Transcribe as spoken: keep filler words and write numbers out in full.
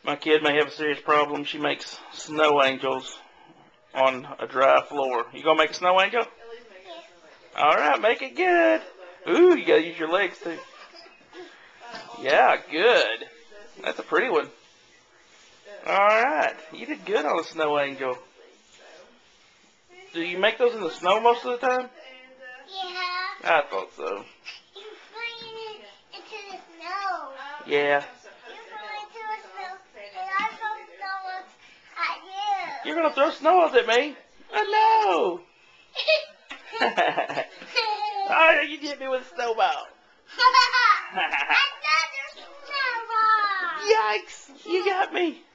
My kid may have a serious problem. She makes snow angels on a dry floor. You gonna make a snow angel? All right, make it good. Ooh, you gotta use your legs too. Yeah, good. That's a pretty one. All right, you did good on a snow angel. Do you make those in the snow most of the time? Yeah. I thought so. You're putting it into the snow. Yeah. You're gonna throw snowballs at me? Oh no! Oh, you hit me with a snowball. Another snowball. Yikes! You got me.